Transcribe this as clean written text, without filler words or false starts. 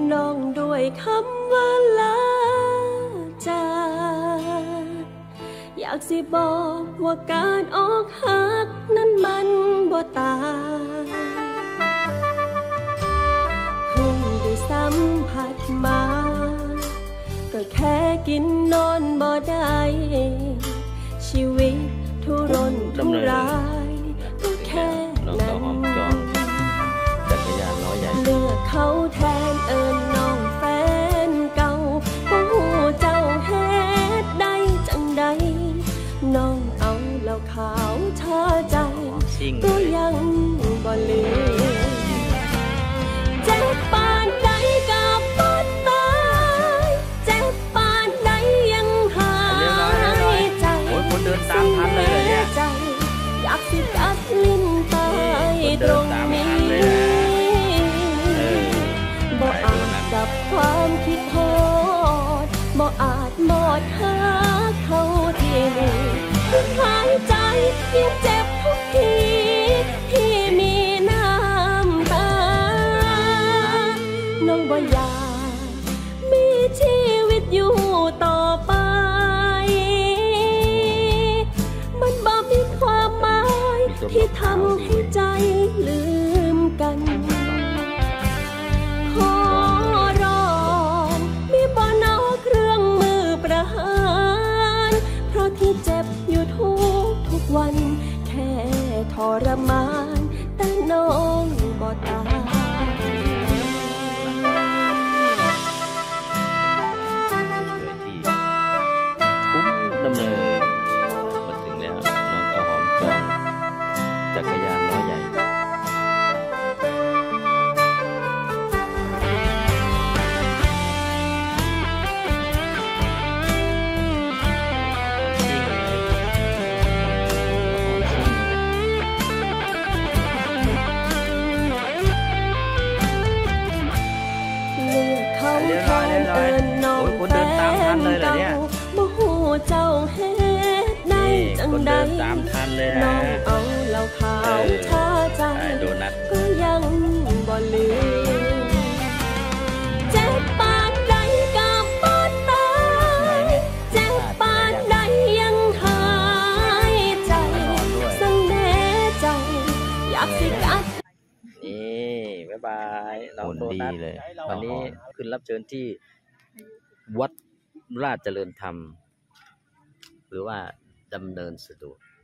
น้องด้วยคำว่าลาจากอยากสิบอกว่าการออกหักนั้นมันบ่ตายเพิ่งได้สัมผัสมาก็แค่กินนอนบ่ได้ชีวิตทุรนทุรายก็แค่นั้นจักรยานล้อใหญ่เลือกเขาแทนน้องแฟนเก่าบ่ฮู้เจ้าเฮ็ดได้จังใดน้องเอาเหล้าขาวชาใจก็ยังบ่ลืมเจ็บปานใดก็บ่ตายเจ็บปานใดยังหายใจคนเดินตามทันเลยเนี่ยอยากสิกัดลิ้นตายตรงนี้บ่อาจดับความคิดฮอดบ่อาจหมดหาเขาที่นี่หายใจยังเจ็บทุกทีที่มีน้ำตาน้องบ่อยากมีชีวิตอยู่ต่อไปมันบ่มีความหมายที่ทำให้ใจลืมกันขอร้องมีบ่นอเครื่องมือประหารเพราะที่เจ็บอยู่ทุกวันแค่ทรมานแต่น้องบ่ตายคุ้มดำเนินมาถึงแล้วน้องก็หอมจองจักรยานล้อใหญ่คนเดินตามทันเลยเหรอเนี่ยบ่ฮู้เจ้าเฮ็ดได้จังใดน้องเอาเหล้าขาวชาใจก็ยังบ่ลืมเจ็บปานใดก็บ่ตายเจ็บปานใดยังหายใจสังเดใจอยากสิกัดนี่บ๊ายบายเราโดนัทเลยวันนี้ขึ้นรับเชิญที่วัดราชเจริญธรรมหรือว่าดำเนินสะดวก